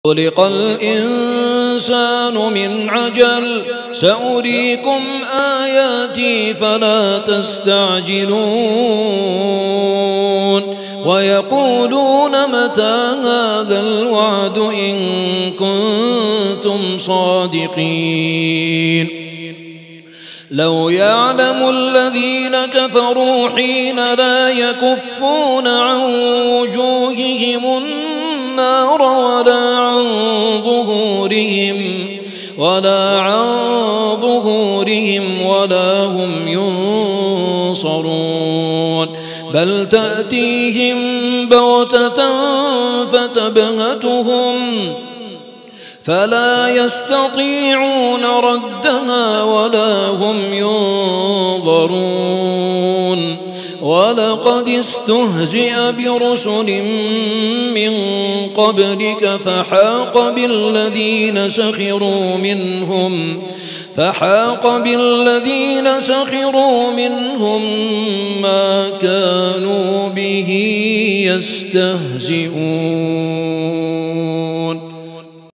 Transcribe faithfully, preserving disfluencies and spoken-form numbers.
خلق الإنسان من عجل سأريكم آياتي فلا تستعجلون ويقولون متى هذا الوعد إن كنتم صادقين لو يعلم الذين كفروا حين لا يكفون عن وجوههم النار ولا عن ظهورهم ولا عن ظهورهم ولا هم ينصرون بل تأتيهم بغتة فتبهتهم فلا يستطيعون ردها ولا هم ينظرون ولقد استهزئ برسل من قبلك فحاق بالذين سخروا منهم فحاق بالذين سخروا منهم ما كانوا به يستهزئون.